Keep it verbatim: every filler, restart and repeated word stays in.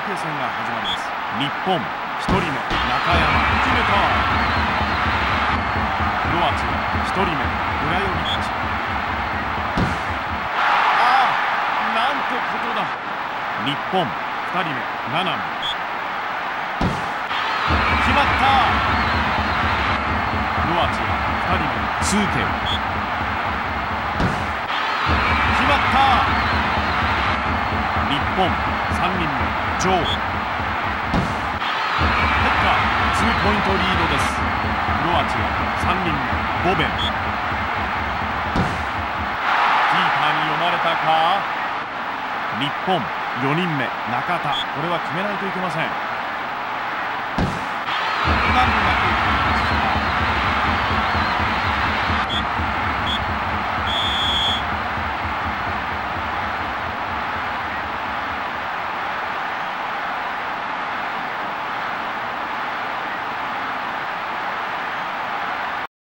係戦が始まります。日本ひとりめ中山決めた。クロアチアひとりめブラヨビッチ。ああ、なんてことだ。日本ふたりめナナン決まった。クロアチアふたりめスーケル決まった。日本さんにんめジョー。ツーポイントリードです。クロアチアさんにんめボベン。キーパーに読まれたか。日本よにんめ中田。これは決めないといけません。ランナー